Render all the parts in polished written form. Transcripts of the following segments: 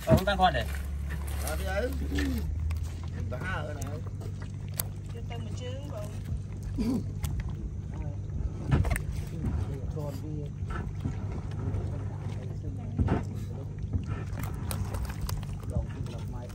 Không tăng con để. Đi ấy. Bá ở này. Cho tao một trứng rồi. Còn đi. Lòng thì lọc mai.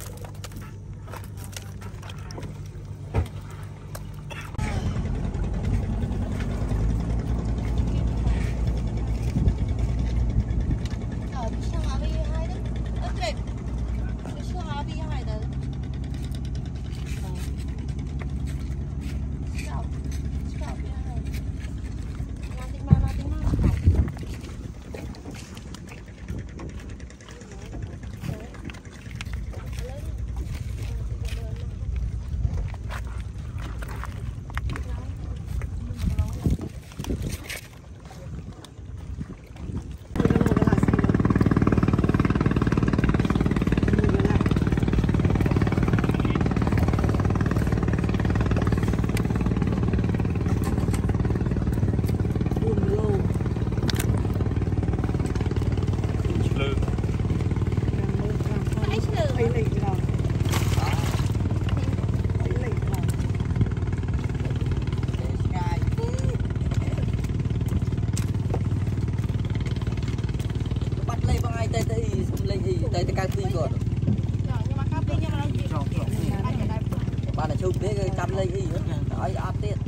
Tới cái phi rồi. Nhưng mà cà phê nhưng mà Bạn là chụp cái cam lên gì nữa. Đấy áp tiện.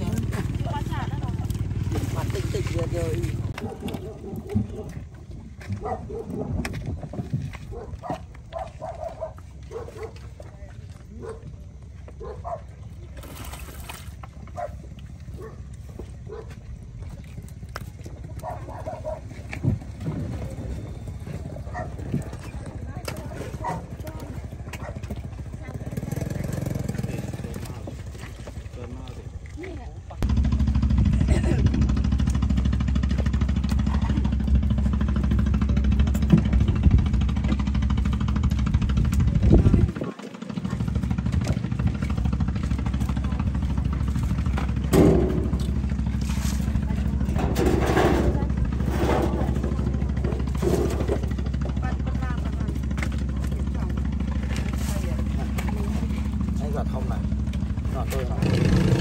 Bạn tịnh tịnh rồi. Không này, nó tôi